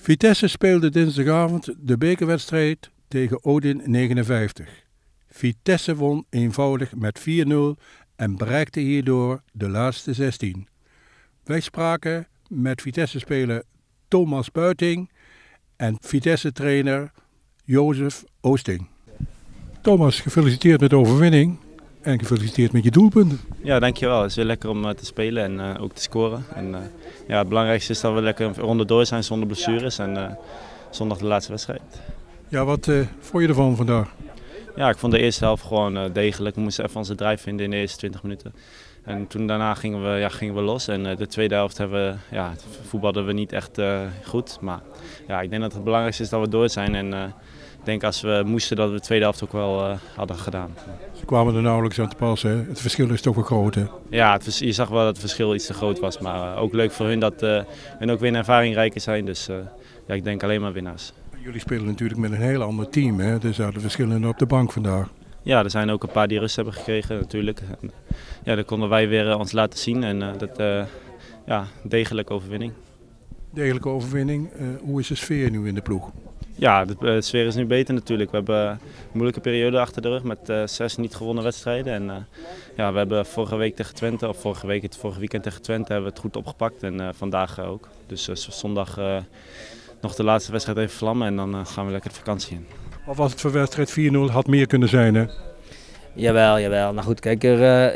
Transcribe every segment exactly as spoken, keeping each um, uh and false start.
Vitesse speelde dinsdagavond de bekerwedstrijd tegen Odin negenenvijftig. Vitesse won eenvoudig met vier nul en bereikte hierdoor de laatste zestien. Wij spraken met Vitesse-speler Thomas Buiting en Vitesse-trainer Jozef Oosting. Thomas, gefeliciteerd met de overwinning en gefeliciteerd met je doelpunten. Ja, dankjewel. Het is weer lekker om uh, te spelen en uh, ook te scoren. En, uh, ja, het belangrijkste is dat we lekker een ronde door zijn zonder blessures en uh, zondag de laatste wedstrijd. Ja, wat uh, vond je ervan vandaag? Ja, ik vond de eerste helft gewoon uh, degelijk. We moesten even onze drive vinden in de eerste twintig minuten. En toen daarna gingen we, ja, gingen we los en uh, de tweede helft hebben we, ja, voetbalden we niet echt uh, goed. Maar ja, ik denk dat het belangrijkste is dat we door zijn en uh, ik denk als we moesten dat we de tweede helft ook wel uh, hadden gedaan. Ze kwamen er nauwelijks aan te passen, hè? Het verschil is toch wel groot, hè? Ja, het, je zag wel dat het verschil iets te groot was, maar uh, ook leuk voor hun dat uh, hun ook weer een ervaringrijker zijn. Dus uh, ja, ik denk alleen maar winnaars. Jullie spelen natuurlijk met een heel ander team, hè? Dus er zaten verschillen op de bank vandaag. Ja, er zijn ook een paar die rust hebben gekregen natuurlijk. En, ja, dat konden wij weer uh, ons laten zien en uh, dat uh, ja, degelijke overwinning. Degelijke overwinning. Uh, hoe is de sfeer nu in de ploeg? Ja, de, de sfeer is nu beter natuurlijk. We hebben een moeilijke periode achter de rug met uh, zes niet gewonnen wedstrijden. En, uh, ja, we hebben vorige week tegen Twente, of vorige week, het vorige weekend tegen Twente, hebben we het goed opgepakt en uh, vandaag uh, ook. Dus uh, zondag uh, nog de laatste wedstrijd even vlammen en dan uh, gaan we lekker de vakantie in. Of was het voor wedstrijd vier nul? Had meer kunnen zijn, hè? Jawel, jawel. Nou goed, kijk, er, uh,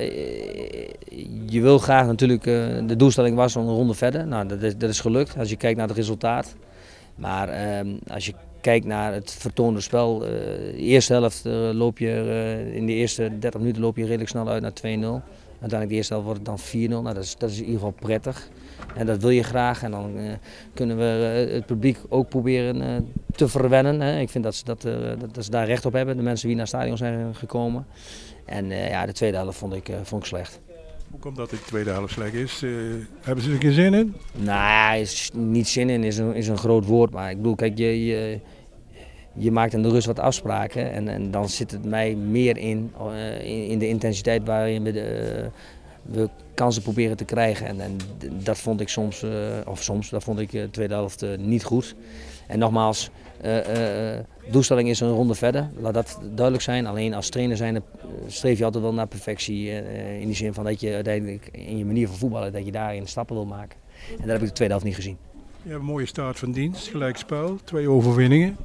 je wil graag natuurlijk, uh, de doelstelling was om een ronde verder. Nou, dat is, dat is gelukt als je kijkt naar het resultaat. Maar uh, als je kijkt naar het vertoonde spel, uh, de eerste helft uh, loop je, uh, in de eerste dertig minuten loop je redelijk snel uit naar twee nul. Uiteindelijk de eerste helft wordt het dan vier nul. Nou, dat is, dat is in ieder geval prettig. En dat wil je graag. En dan uh, kunnen we uh, het publiek ook proberen uh, te verwennen. Hè. Ik vind dat ze, dat, uh, dat, dat ze daar recht op hebben, de mensen die naar het stadion zijn gekomen. En uh, ja, de tweede helft vond ik, uh, vond ik slecht. Hoe komt dat de tweede helft slecht is? Uh, hebben ze er geen zin in? Nou, is niet zin in is een, is een groot woord. Maar ik bedoel, kijk, je, je, je maakt in de rust wat afspraken. En, en dan zit het mij meer in, uh, in, in de intensiteit waarin we de, uh, we kansen proberen te krijgen. En, en dat vond ik soms, uh, of soms, dat vond ik de tweede helft uh, niet goed. En nogmaals, uh, uh, doelstelling is een ronde verder, laat dat duidelijk zijn. Alleen als trainer zijn, streef je altijd wel naar perfectie. Uh, in die zin van dat je uiteindelijk in je manier van voetballen, dat je daarin stappen wil maken. En dat heb ik de tweede helft niet gezien. Je hebt een mooie staart van dienst, gelijk spel, twee overwinningen.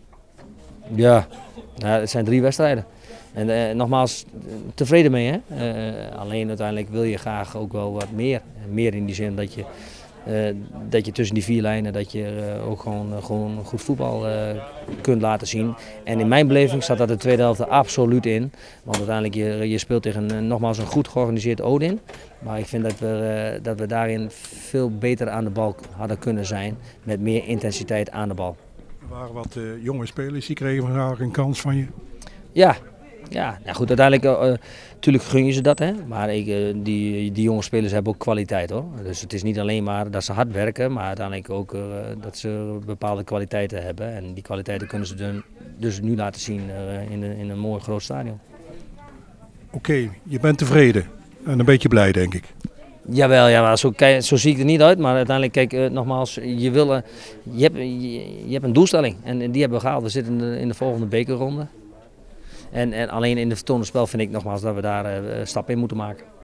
Ja, nou, het zijn drie wedstrijden. En uh, nogmaals, tevreden mee, hè? Uh, alleen uiteindelijk wil je graag ook wel wat meer. Meer in die zin dat je, uh, dat je tussen die vier lijnen dat je uh, ook gewoon, uh, gewoon goed voetbal uh, kunt laten zien. En in mijn beleving staat dat de tweede helft er absoluut in. Want uiteindelijk je, je speelt tegen een, nogmaals een goed georganiseerd Odin. Maar ik vind dat we, uh, dat we daarin veel beter aan de bal hadden kunnen zijn. Met meer intensiteit aan de bal. Er waren wat uh, jonge spelers die kregen vandaag een kans van je. Ja. Ja, nou goed, uiteindelijk uh, natuurlijk gun je ze dat, hè? Maar ik, uh, die, die jonge spelers hebben ook kwaliteit, hoor. Dus het is niet alleen maar dat ze hard werken, maar uiteindelijk ook uh, dat ze bepaalde kwaliteiten hebben. En die kwaliteiten kunnen ze dan, dus nu laten zien uh, in, de, in een mooi groot stadion. Oké, okay, je bent tevreden en een beetje blij, denk ik. Jawel, ja, zo, zo zie ik er niet uit, maar uiteindelijk, kijk, uh, nogmaals, je, wil, uh, je, hebt, je, je hebt een doelstelling en, en die hebben we gehaald. We zitten in de, in de volgende bekerronde. En, en alleen in het vertoonde spel vind ik nogmaals dat we daar uh, stappen in moeten maken.